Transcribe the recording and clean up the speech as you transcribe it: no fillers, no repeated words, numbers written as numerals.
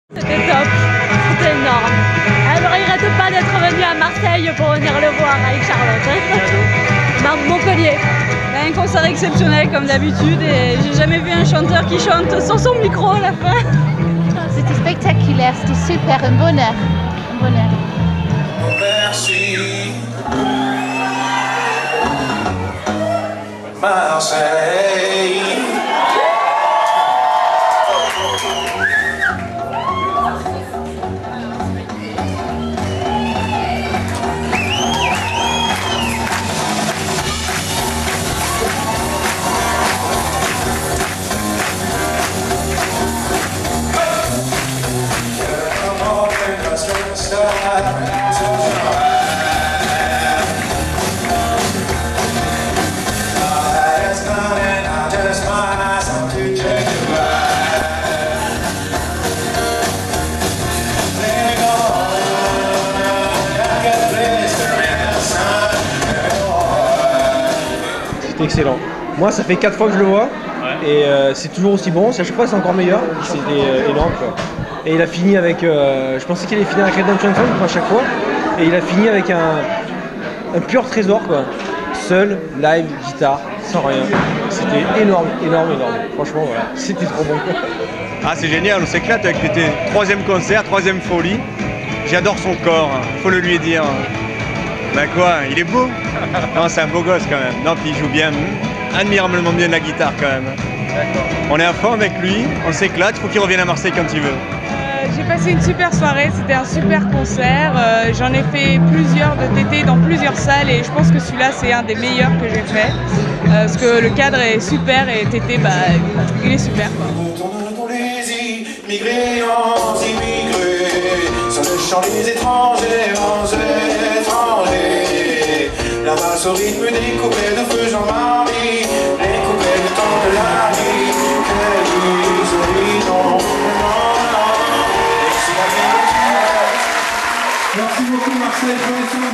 C'était top, c'était énorme. Elle ne regrette pas d'être venue à Marseille pour venir le voir avec Charlotte. Montpellier. Un concert exceptionnel comme d'habitude et j'ai jamais vu un chanteur qui chante sans son micro à la fin. C'était spectaculaire, c'était super, un bonheur. Un bonheur. Merci. Marseille. C'est excellent. Moi, ça fait 4 fois que je le vois et c'est toujours aussi bon. À chaque fois, c'est encore meilleur. C'était énorme, quoi. Et il a fini avec. Je pensais qu'il allait finir avec Redemption Song à chaque fois. Et il a fini avec un pur trésor, quoi. Seul, live, guitare, sans rien. C'était énorme, énorme, énorme. Franchement, voilà. C'était trop bon, quoi. Ah, c'est génial, on s'éclate avec Tété. 3e concert, 3e folie. J'adore son corps, faut le lui dire. Ben quoi, il est beau. Non, c'est un beau gosse quand même. Non, puis il joue bien, admirablement bien la guitare quand même. On est à fond avec lui, on s'éclate, il faut qu'il revienne à Marseille quand il veut. J'ai passé une super soirée, c'était un super concert. J'en ai fait plusieurs de Tété dans plusieurs salles et je pense que celui-là c'est un des meilleurs que j'ai fait. Parce que le cadre est super et Tété, bah, il est super, quoi. Retournons les immigrés en immigrés, sur le chant des étrangers, la masse au rythme des coupés de feu Jean-Marie, les coupés du temps de la vie, quels horizons, non, Merci beaucoup Marseille.